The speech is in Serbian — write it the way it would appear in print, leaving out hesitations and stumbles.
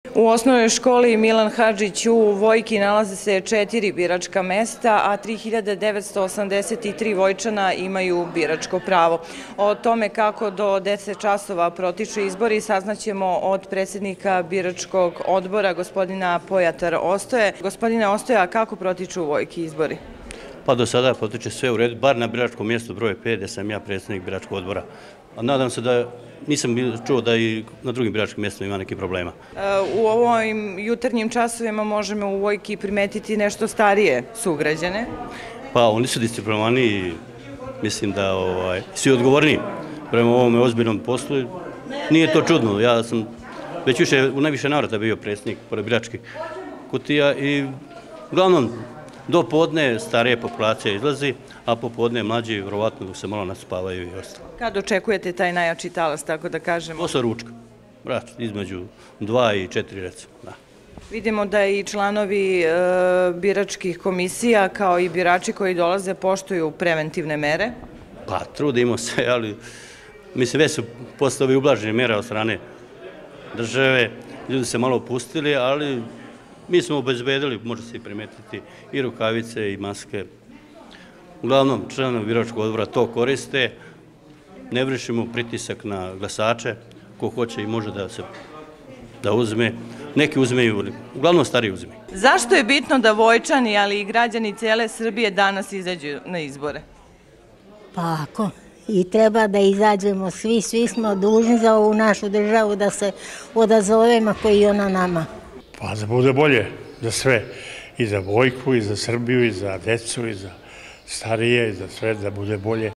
U osnovnoj školi Milan Hadžić u Vojki nalaze se 4 biračka mesta, a 3983 Vojčana imaju biračko pravo. O tome kako do 10 časova protiču izbori saznaćemo od predsjednika biračkog odbora, gospodina Pojatar Ostoje. Gospodine Ostoja, kako protiču u Vojki izbori? Pa do sada potiče sve u redu, bar na biračkom mjestu broj 5, gdje sam ja predsjednik biračkog odbora. A nadam se da nisam čuo da i na drugim biračkim mjestima ima nekih problema. U ovim jutarnjim časovima možemo u Vojki primetiti nešto starije sugrađane. Pa oni su disciplinovani i mislim da svi odgovorni prema ovome ozbiljnom poslu. Nije to čudno, ja sam već u najviše navrata bio predsjednik biračkih kutija i uglavnom do podne starije populacija izlazi, a popodne mlađi vjerovatno se malo naspavaju i ostalo. Kad očekujete taj najjači talas, tako da kažemo? Posle ručka, između 2 i 4 recimo. Vidimo da i članovi biračkih komisija kao i birači koji dolaze poštuju preventivne mere. Pa trudimo se, ali mislim već su postale ublažene mere od strane države, ljudi se malo opustili, ali mi smo obezbedili, može se i primetiti, i rukavice i maske. Uglavnom, članovi biračkog odbora to koriste, ne vršimo pritisak na glasače, ko hoće i može da uzme. Neki uzmeju, uglavnom stariji uzmeju. Zašto je bitno da Vojčani, ali i građani cijele Srbije danas izađu na izbore? Pa ako i treba da izađemo svi smo dužni za ovu našu državu da se odazovemo koji je ona nama. Pa da bude bolje za sve, i za Vojku, i za Srbiju, i za decu, i za starije, i za sve, da bude bolje.